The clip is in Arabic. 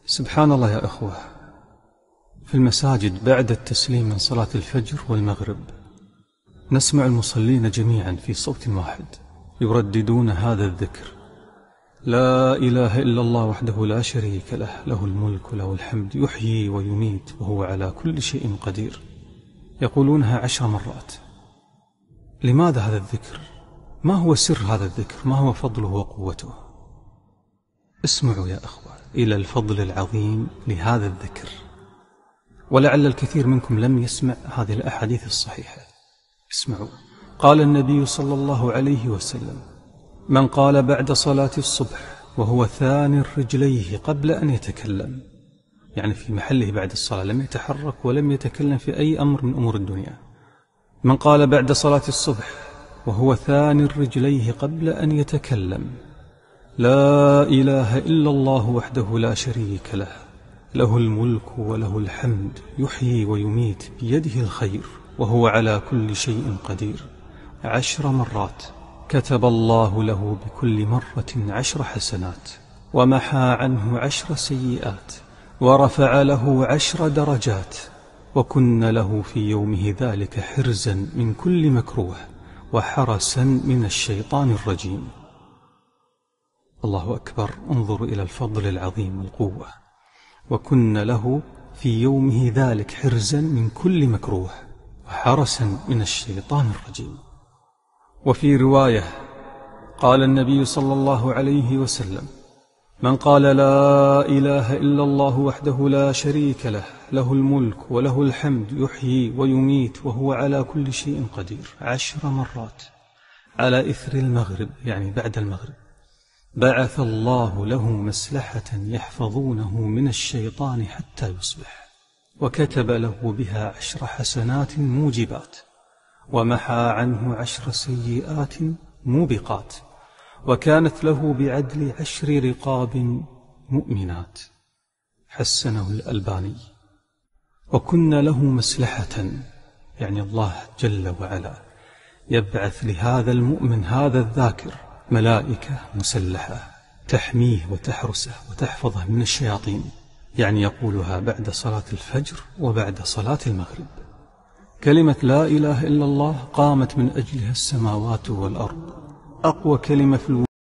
سبحان الله يا أخوة، في المساجد بعد التسليم من صلاة الفجر والمغرب نسمع المصلين جميعا في صوت واحد يرددون هذا الذكر: لا إله إلا الله وحده لا شريك له، له الملك وله الحمد، يحيي ويميت وهو على كل شيء قدير. يقولونها 10 مرات. لماذا هذا الذكر؟ ما هو سر هذا الذكر؟ ما هو فضله وقوته؟ اسمعوا يا أخوة إلى الفضل العظيم لهذا الذكر، ولعل الكثير منكم لم يسمع هذه الأحاديث الصحيحة. اسمعوا. قال النبي صلى الله عليه وسلم: من قال بعد صلاة الصبح وهو ثاني رجليه قبل أن يتكلم، يعني في محله بعد الصلاة، لم يتحرك ولم يتكلم في أي أمر من أمور الدنيا. من قال بعد صلاة الصبح وهو ثاني رجليه قبل أن يتكلم: لا إله إلا الله وحده لا شريك له، له الملك وله الحمد، يحيي ويميت بيده الخير وهو على كل شيء قدير، 10 مرات، كتب الله له بكل مرة 10 حسنات، ومحى عنه 10 سيئات، ورفع له 10 درجات، وكن له في يومه ذلك حرزا من كل مكروه وحرسا من الشيطان الرجيم. الله أكبر. انظروا إلى الفضل العظيم والقوة. وكن له في يومه ذلك حرزا من كل مكروه وحرسا من الشيطان الرجيم. وفي رواية قال النبي صلى الله عليه وسلم: من قال لا إله إلا الله وحده لا شريك له، له الملك وله الحمد، يحيي ويميت وهو على كل شيء قدير، 10 مرات على إثر المغرب، يعني بعد المغرب، بعث الله له مسلحة يحفظونه من الشيطان حتى يصبح، وكتب له بها 10 حسنات موجبات، ومحى عنه 10 سيئات موبقات، وكانت له بعدل 10 رقاب مؤمنات. حسنه الألباني. وكن له مسلحة، يعني الله جل وعلا يبعث لهذا المؤمن هذا الذاكر ملائكة مسلحة تحميه وتحرسه وتحفظه من الشياطين، يعني يقولها بعد صلاة الفجر وبعد صلاة المغرب. كلمة لا إله إلا الله قامت من أجلها السماوات والأرض، أقوى كلمة في الوجود.